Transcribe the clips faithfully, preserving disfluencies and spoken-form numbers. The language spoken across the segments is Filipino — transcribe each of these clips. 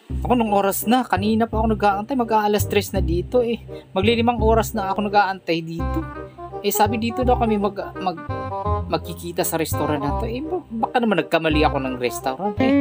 Ako nung oras na, kanina pa ako nag-aantay, mag-aalas tres na dito eh. Maglilimang oras na ako nag-aantay dito. Eh sabi dito daw kami mag, mag, magkikita sa restaurant na to. Eh baka naman nagkamali ako ng restaurant eh.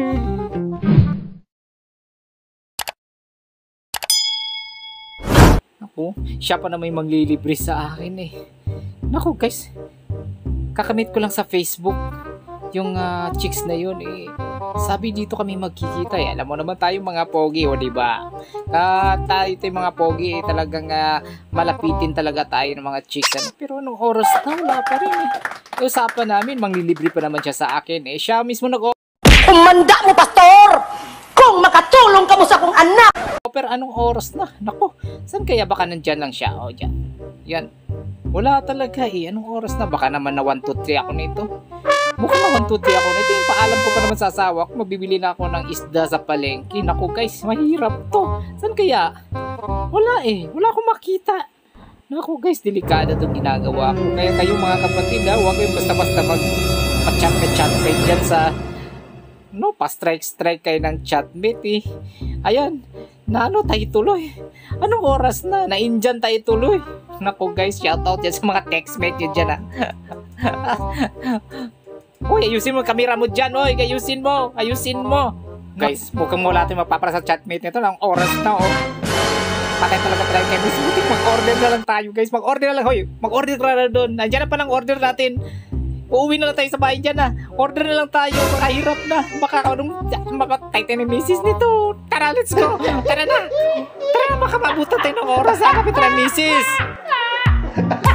Ako, siya pa na may maglilibre sa akin eh. Naku guys, kakamit ko lang sa Facebook yung uh, chicks na yun eh. Sabi dito kami magkikita eh. Alam mo naman tayo mga pogi o diba? Uh, tayo tayo mga pogi eh, talagang uh, malapitin talaga tayo ng mga chicks. Ano? Pero anong oras na wala pa rin eh. Usapan namin, manglilibre pa naman siya sa akin eh. Siya mismo nag- Kumanda mo, pastor! Kung makatulong ka mo sa kong anak! Pero anong oras na? Nako, saan kaya baka nandyan lang siya? O dyan. Yan. Wala talaga eh. Anong oras na? Baka naman na one two three ako nito. Mukhang na one two three ako nito. Yung paalam ko pa naman sa asawa ko. Mabibili na ako ng isda sa palengke. Naku guys, mahirap to. Saan kaya? Wala eh. Wala akong makita. Naku guys, delikado itong ginagawa ko. Kaya kayong mga kapatid ha, huwag kayong basta-basta mag-chat-chat-chat dyan sa no, pa-strike-strike kayo ng chatmate eh. Ayan. Na ano tayo tuloy? Anong oras na? Na-Indian tayo tuloy. Naku guys, shoutout yan sa mga textmate nyo dyan ha. Uy, ayusin mo kamera mo dyan. Uy, ayusin mo. Ayusin mo. Guys, mukhang wala tayong mapapara sa chatmate nito. Ang oras na oh. Patay talaga tayo kayo. Mag-order na lang tayo guys. Mag-order na lang. Hoy, mag-order ka na doon. Nandiyan na pa lang order natin. Uuwi na lang tayo sa bahay dyan na. Order na lang tayo. Makahirap na. Baka anong mapatay tayo ng misis nito. Tara, let's go. Tara na. Tara na, baka mabutan tayo ng oras. Hanapin tayo ng misis.